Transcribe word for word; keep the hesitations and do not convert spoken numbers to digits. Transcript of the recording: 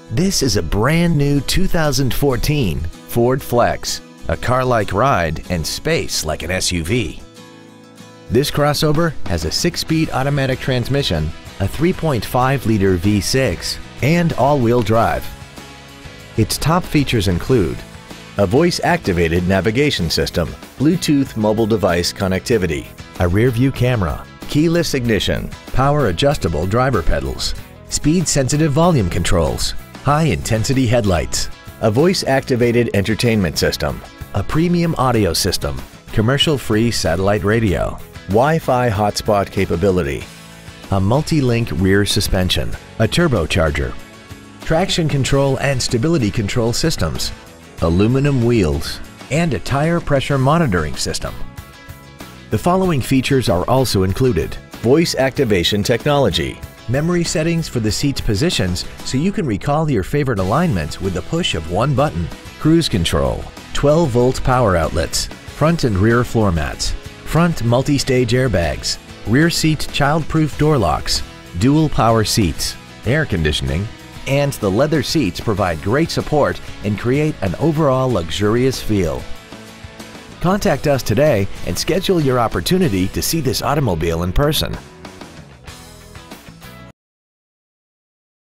This is a brand new two thousand fourteen Ford Flex, a car-like ride and space like an S U V. This crossover has a six-speed automatic transmission, a three point five liter V six, and all-wheel drive. Its top features include a voice-activated navigation system, Bluetooth mobile device connectivity, a rear-view camera, keyless ignition, power-adjustable driver pedals, speed-sensitive volume controls, high-intensity headlights, a voice-activated entertainment system, a premium audio system, commercial-free satellite radio, Wi-Fi hotspot capability, a multi-link rear suspension, a turbocharger, traction control and stability control systems, aluminum wheels, and a tire pressure monitoring system. The following features are also included: voice activation technology, memory settings for the seat's positions so you can recall your favorite alignments with the push of one button, cruise control, twelve volt power outlets, front and rear floor mats, front multi-stage airbags, rear seat child-proof door locks, dual power seats, air conditioning, and the leather seats provide great support and create an overall luxurious feel. Contact us today and schedule your opportunity to see this automobile in person.